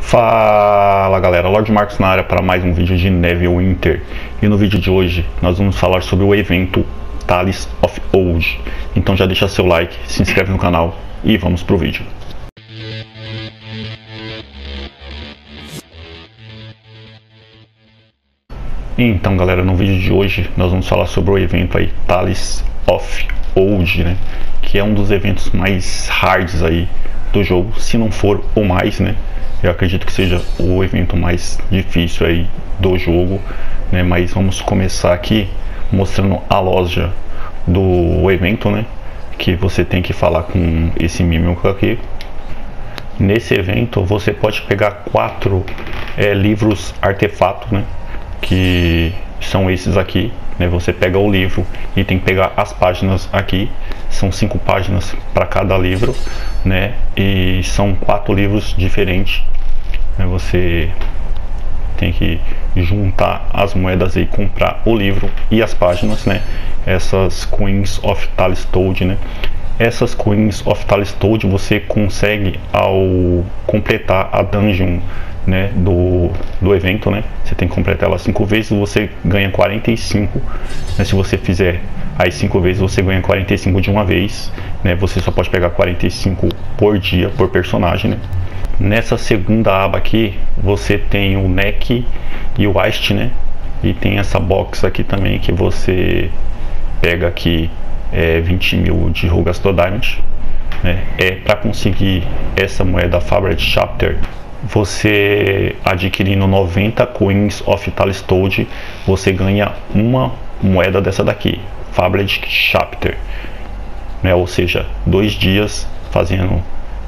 Fala galera, Lord Marcos na área para mais um vídeo de Neverwinter. E no vídeo de hoje nós vamos falar sobre o evento Tales of Old. Então já deixa seu like, se inscreve no canal e vamos pro vídeo. Então galera, no vídeo de hoje nós vamos falar sobre o evento aí Tales of Old, né? Que é um dos eventos mais hards aí do jogo, se não for o mais, né? Eu acredito que seja o evento mais difícil aí do jogo, né? Mas vamos começar aqui mostrando a loja do evento, né? Que você tem que falar com esse mímico aqui. Nesse evento você pode pegar 4 livros artefato, né? Que são esses aqui, né? Você pega o livro e tem que pegar as páginas aqui. São 5 páginas para cada livro, né? E são 4 livros diferentes. Você tem que juntar as moedas e comprar o livro e as páginas, né? Essas Queens of Tales Told, né? Essas Queens of Tales Told você consegue ao completar a dungeon, né, do evento, né? Você tem que completar ela 5 vezes, você ganha 45, né? Se você fizer as 5 vezes, você ganha 45 de uma vez, né? Você só pode pegar 45 por dia, por personagem, né? Nessa segunda aba aqui, você tem o Neck e o Ast, né? E tem essa box aqui também que você pega aqui 20 mil de Rugastor Diamond, né? Para conseguir essa moeda Fabric Chapter, você adquirindo 90 Queens of Tales Told, você ganha uma moeda dessa daqui, Fabric Chapter, né? Ou seja, 2 dias fazendo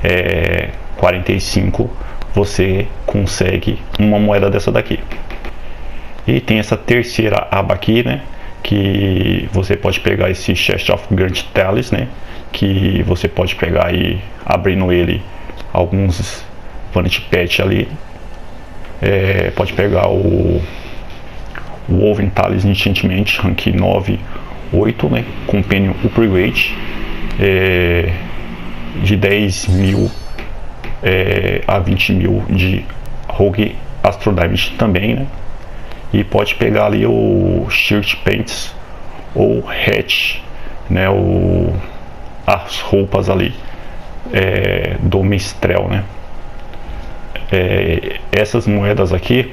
45, você consegue uma moeda dessa daqui. E tem essa terceira aba aqui, né? Que você pode pegar esse Chest of Grand Tales, né? Que você pode pegar e abrindo ele alguns Vanity Pet ali. Pode pegar o Woven Tales Enchantment, rank 9, 8, né? Companion Upgrade, de 10 mil a 20 mil de Rogue Astro Diamond também, né? E pode pegar ali o Shirt Pants ou Hatch, né? As roupas ali do Mistrel, né? Essas moedas aqui,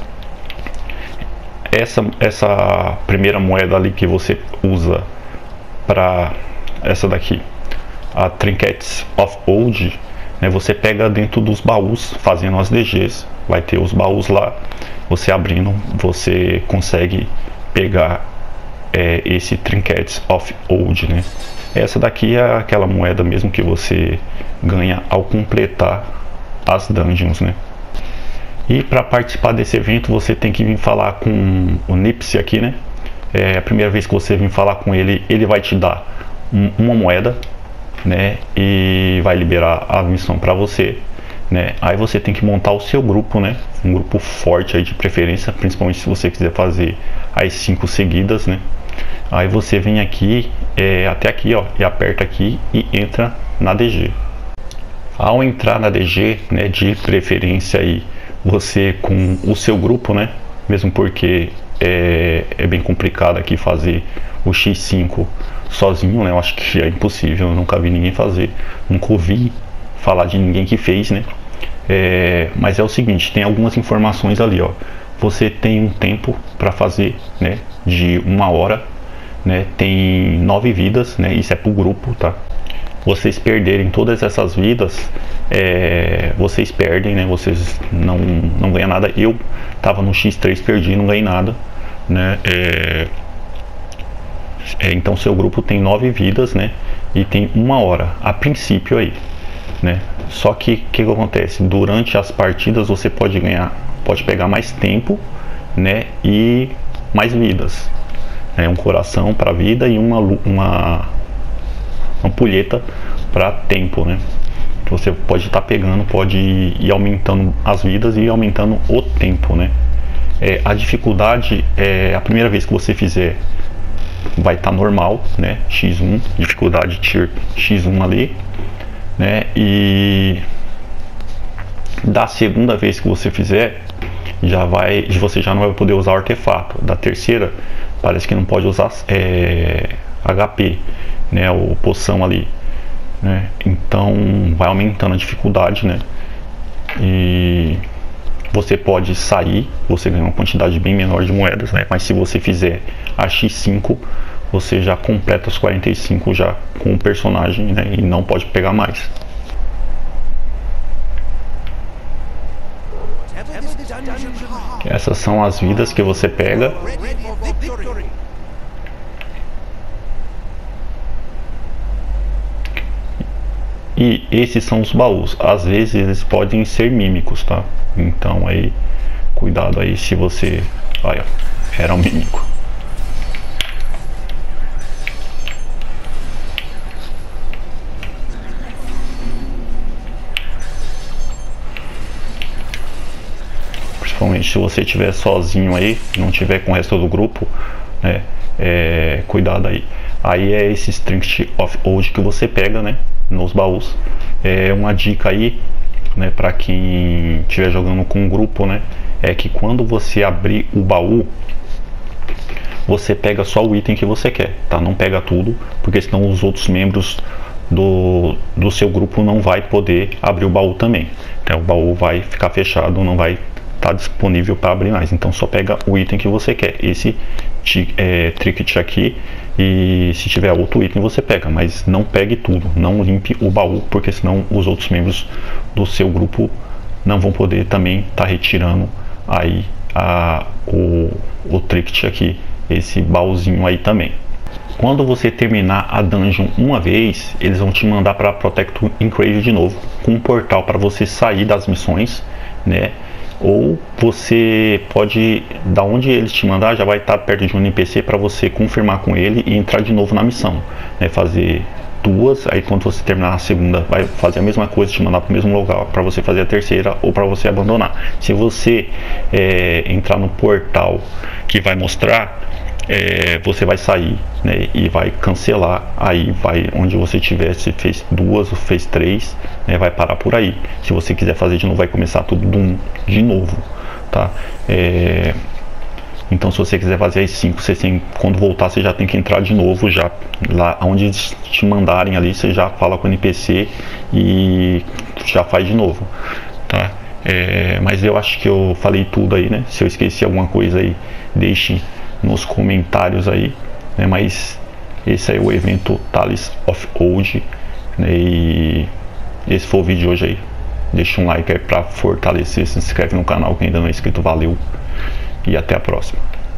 essa primeira moeda ali que você usa para essa daqui, a Trinkets of Old, né? Você pega dentro dos baús fazendo as DGs, vai ter os baús lá, você abrindo, você consegue pegar esse Trinkets of Old, né? Essa daqui é aquela moeda mesmo que você ganha ao completar as dungeons, né? E para participar desse evento você tem que vir falar com o Nipsey aqui, né? A primeira vez que você vir falar com ele, ele vai te dar uma moeda, né? E vai liberar a missão para você, né? Aí você tem que montar o seu grupo, né? Um grupo forte aí de preferência, principalmente se você quiser fazer as 5 seguidas, né? Aí você vem aqui, até aqui, ó, e aperta aqui e entra na DG. Ao entrar na DG, né, de preferência aí, você com o seu grupo, né? Mesmo porque é bem complicado aqui fazer o X5 sozinho, né? Eu acho que é impossível, eu nunca vi ninguém fazer, nunca ouvi falar de ninguém que fez, né? Mas é o seguinte, tem algumas informações ali, ó. Você tem um tempo para fazer, né? De 1 hora, né? Tem 9 vidas, né? Isso é pro grupo, tá? Vocês perderem todas essas vidas, vocês perdem, né? Vocês não ganham nada. Eu tava no X3, perdi, não ganhei nada, né? Então seu grupo tem 9 vidas, né? E tem 1 hora a princípio aí, né? Só que o que acontece? Durante as partidas você pode pegar mais tempo, né? E mais vidas, um coração para vida e uma ampulheta para tempo, né? Você pode estar pegando, pode ir aumentando as vidas e aumentando o tempo, né? A dificuldade a primeira vez que você fizer vai estar normal, né? X1, dificuldade tier X1 ali, né? E Da segunda vez que você fizer, você já não vai poder usar o artefato. Da terceira, parece que não pode usar HP, né, ou poção ali, né? Então vai aumentando a dificuldade, né? E você pode sair, você ganha uma quantidade bem menor de moedas, né? Mas se você fizer a X5, você já completa os 45 já com o personagem, né? E não pode pegar mais. Essas são as vidas que você pega. E esses são os baús. Às vezes eles podem ser mímicos, tá? Então aí, cuidado aí se você... Olha, era um mímico. Principalmente se você estiver sozinho aí, não tiver com o resto do grupo, né? Cuidado aí. Aí é esse Trinket of Old que você pega, né? Nos baús. É uma dica aí, né? Para quem estiver jogando com um grupo, né? É que quando você abrir o baú, você pega só o item que você quer, tá? Não pega tudo, porque senão os outros membros do seu grupo não vai poder abrir o baú também. Então o baú vai ficar fechado, não vai estar disponível para abrir mais. Então só pega o item que você quer. Esse Trinket aqui, e se tiver outro item você pega, mas não pegue tudo, não limpe o baú, porque senão os outros membros do seu grupo não vão poder também estar retirando aí o Trinket aqui, esse baúzinho aí também. Quando você terminar a dungeon uma vez, eles vão te mandar para Protector Enclave de novo, com um portal para você sair das missões, né? Ou você pode, da onde eles te mandar, já vai estar perto de um NPC para você confirmar com ele e entrar de novo na missão, né? Fazer duas, aí quando você terminar a segunda, vai fazer a mesma coisa, te mandar para o mesmo lugar para você fazer a terceira ou para você abandonar. Se você entrar no portal que vai mostrar, você vai sair, né, e vai cancelar, aí vai onde você tiver, se fez duas ou fez três, né, vai parar por aí. Se você quiser fazer de novo, vai começar tudo de novo, tá? Então se você quiser fazer as 5, quando voltar você já tem que entrar de novo, já lá onde eles te mandarem ali, você já fala com o NPC e já faz de novo, tá? Mas eu acho que eu falei tudo aí, né? Se eu esqueci alguma coisa aí, deixe nos comentários aí, né? Mas esse aí é o evento Tales of Old, né? E esse foi o vídeo de hoje aí. Deixa um like aí pra fortalecer, se inscreve no canal que ainda não é inscrito, valeu e até a próxima.